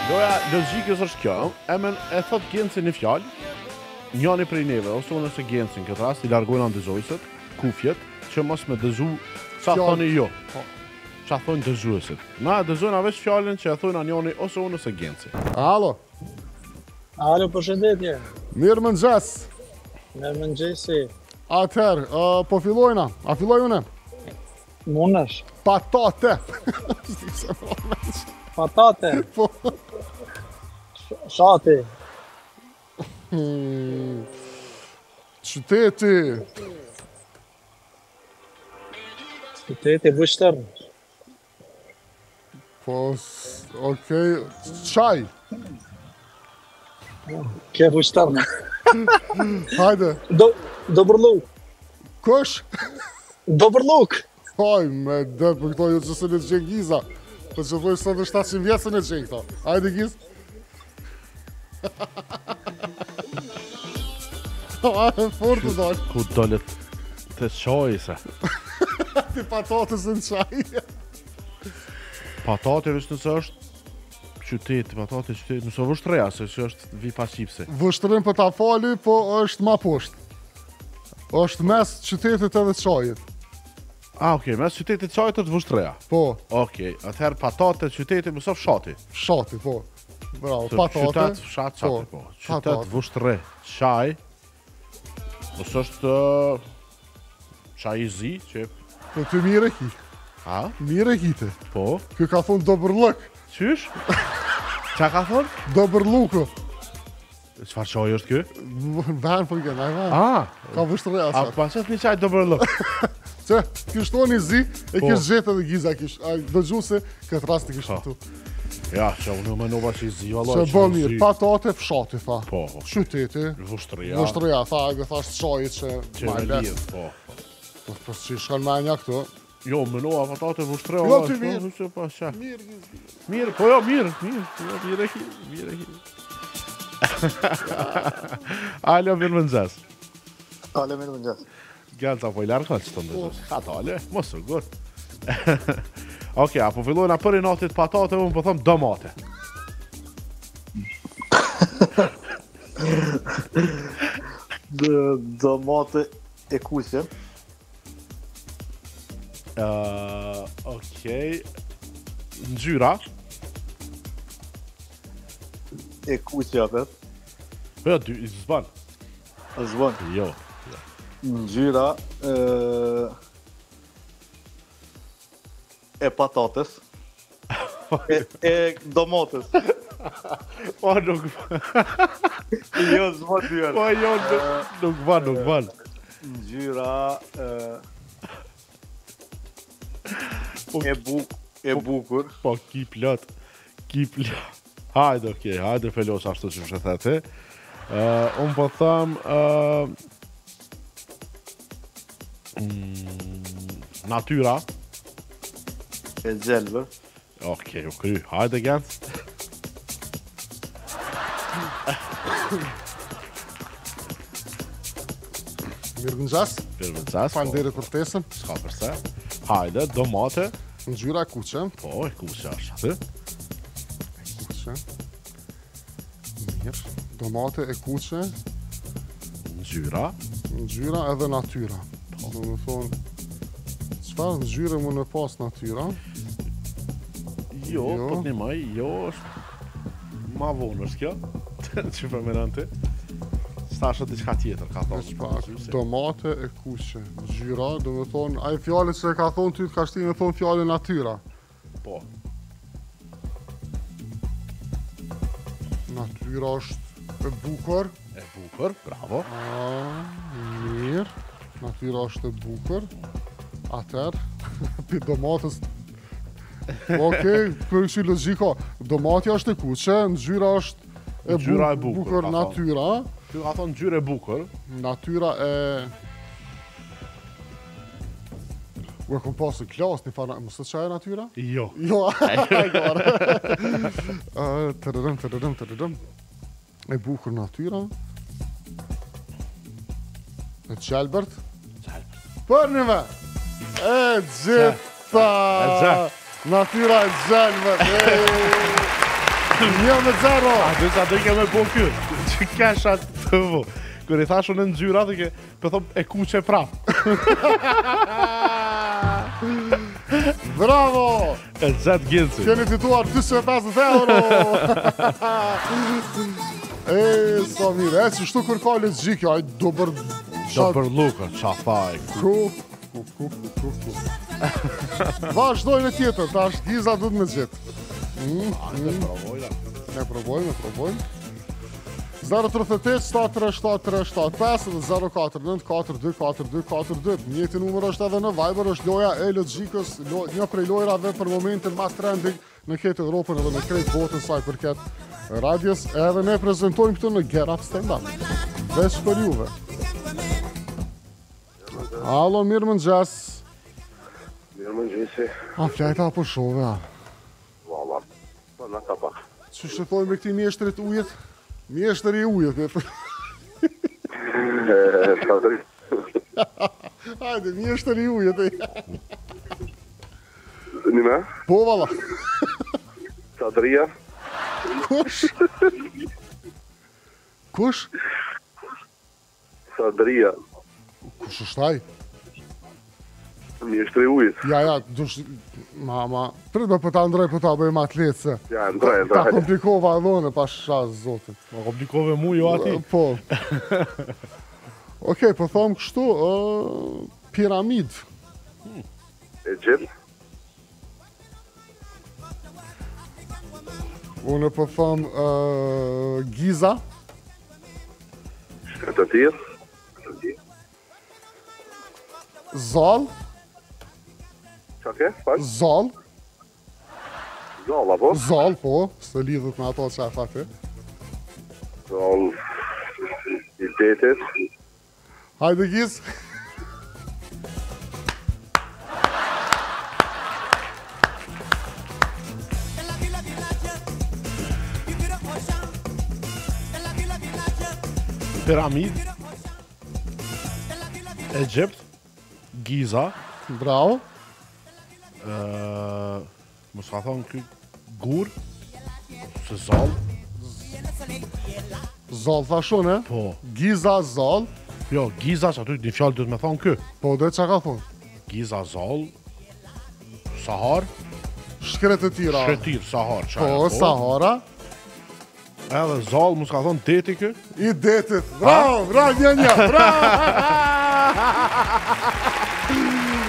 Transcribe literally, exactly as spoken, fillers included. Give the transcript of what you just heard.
Loja logjikës është kjo, emën e thot Genci një fjalë, njani prej neve, ose unë ose Genci në këtë rast, i largojnë dëzojësit, kufjet, që mos me dëzu, qa thoni jo, qa thoni dëzuesit. Na dëzojnë avesh fjallën që e thojnë njani ose unë ose Genci. Alo. Alo, përshëndetje. Mirë më nëgjes. Mirë më nëgjesi. Atëherë, uh, po fillojna, a filloj une? Munësh. Patate. Patate. Po. Shati. Hmm. Qyteti. Qyteti Vështër. Po, okej, qaj. Ke Vështër. Hajde. Do, Dobrluk. Kush? Dobrluk. Haj, me dhe për këto ju që se në të gjenë Giza. Për që thoi së dhe shtatëqind vjetë se në të gjenë këto. Hajde Giz. Hajde, fort të dojnë. Ku dolet të qaj se? Ti patatës në qaj. Patate vështë nëse është qytet, patate qytet, nëse vështreja, se që është vi pas qipse. Vështrim për ta fali, po është ma poshtë. është mes qytetit edhe qajit. A, okej, mes qytetit qajit është vështreja. Po. Okej, atëherë patate qytetit mësof shati. Shati, po. Bravo, patate. Qytet, fshat, qati, po. Qytet, vështre, qaj. Ose është qaj i zi, që... Po ty mire ki. Ha? Mire kite. Po. Kjo ka thonë dobërlëk. Qysh? Qa ka thonë? Dobërluku. Qfar qaj është kjo? Vën për gjenë, ajë A, ka vështëre a asat. pa qëtë një qaj dobërlëk. Që, kishtë tonë i zi, e Po. kishtë gjetë edhe Giza kishtë. A do gju se këtë rast të kishtë tu. Ja, që unë më nova që i zi, valla Që bë mirë, patate fshati, tha. Po. Qyteti. Vështreja. Vështëreja, tha, e thasht qajit që... Që me lidh, po. Po, po, që shkan menja këto. Jo, më nova patate vështreja. Jo, ty mirë. Mirë. Mirë, Giza. Mirë, po jo, mirë, mirë. Jo, mirë e ki, mirë e ki. Alo, mirë më nëzës. Ale, mirë më nëgjesi. Gjelta po i larkë që të ndëzës. Ka tale, mos u gërë. Oke, apo fillojna për i natit patate, unë po thëmë domate. Domate e kuqe. Uh, Okej. Ngjyra. E kuqe apet. Po jo, dy, zban. Zvon. Jo. Ngjyra e, e patates. E, e domates. Po nuk... Jo, zvon dyër. Po jo, nuk- nuk van, nuk van. Ngjyra e, e, buk, e bukur. Po, ki plot. Ki plot. Hajde, okej, hajde felos ashtu që më thete. Uh, unë po tham... Uh, mm, natyra. E gjelbër. Okej, u kry. Hajde, Gent. Mirë gëngjas. Për vëzas. Falënderit për ftesën. Ska përse. Hajde, domate. Ngjyra e kuqe. Po, e kuqe është aty. Kuqe. Mirë. Domate e kuqe. Ngjyra. Ngjyra edhe natyra. Do më thonë, çfarë ngjyre më në pas natyra? Jo, Jo. po të një maj, jo është... Ma vonë është kjo. Që për menon ti. Sta është diçka tjetër, ka thonë. Veç pak, domate e kuqe. Ngjyra, do më thonë, ai fjalë që e ka thonë ty, ka shtinë me thonë fjalën natyra. Po. Natyra është e bukur. E bukur, bravo. A, mirë. Natyra është e bukur. Atëherë, pi domatës. Okej, për që logjiko, domatja është e kuqe, ngjyra është e Ngjyra e bu- bukur, bukur, ka thonë. natyra. Ty ka thonë ngjyrë e bukur. Natyra e... U e kom pasë klas një fara, mësë që e natyra? Jo. Jo, e gore. Tërërëm, tërërëm, tërërëm. E bukur natyra. E qelbërt. Qelbërt. Për një me! E gjitha! E gjitha. Natyra e gjelbërt! Një me zero. A dhe sa dhe ke me po kjo, që kesha të vo. Kër i thashun në nxyra dhe ke, për thom e kuqe prap. Bravo! E zet Genci. Keni fituar dyqin e pesëdhjetë euro. E, sa mire, e që shtu kër ka le gjikja, aj do bër... Do për luka, qa thaj. Ku, ku, ku, ku, ku. Vazhdojnë tjetër, ta është Giza du të me gjithë. Ajde, provojna. Ne provojnë, ne provojnë. zero tre osht shtat tre shtat tre shtat pesë dhe zero katër nëntë katër dy katër dy katër dy. Njëti numër është edhe në Viber, është loja e logjikës, lo, një prej lojrave për momentin ma trending në këtë Europën edhe në krejt botën saj përket radios, edhe ne prezentojmë këtu në Get Up Stand Up. Veç për juve. Alo, mirë mëngjes. Mirë mëngjesi. A flajta apo shove, a? Valla, po në ka pak. Që shëtojmë me këti mjeshtrit ujet? Mjeshtri i ujet, me për... Sadri. Hajde, mjeshtri i ujet, e. Një me? Po, valla. Sadria. Kush? Kush? Sadria. Kush është aj? Mjeshtri ujit. Ja, ja, dush... Ma, ma... Prit me për ta ndroj për ta bëjmë atletë, se... Ja, ndroj, Ta ndroj. komplikova dhone, pa shaz, zotin. Ma komplikove mu jo ati. Po. Okej, po thomë kështu, uh, piramid. Egjipt. Unë po thomë uh, Giza. Shkretëtir. Zall. Qa ke? Fal? Zall. Zalla, po? Zall, po. Së lidhët me ato që e thate. Zall. I detit. Hajde, Giz. Piramid. Egjipt. Giza. Bravo. Uh, Mos ka thonë ky gur. Se zall. Zall thashun, e? Po. Giza, Zall. Jo, Giza që aty një fjallë dhëtë me thonë ky. Po, dhe që ka thonë? Giza, zall. Sahar. Shkret e tira. Shretir, Sahar. qa Po, e, Sahara. Edhe zall, mos ka thonë deti ky. I detit. Bravo, bravo, një një, bravo!